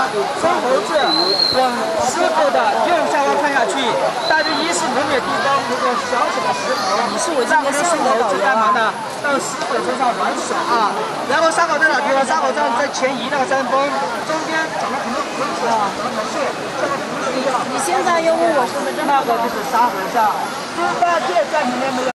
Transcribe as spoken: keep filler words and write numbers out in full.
啊、生猴子等石头的就下方看下去，大约一四五米地方有个小小的石头，你是我这个生猴子干嘛呢？到石头身上玩耍啊。然后伤口在哪地方？伤口在在前移那个山峰，中间长了很多河水啊，长了很多线，这个图是一样。 你现在又问我身份证？ 那个就是沙和尚，猪八戒在里面没有。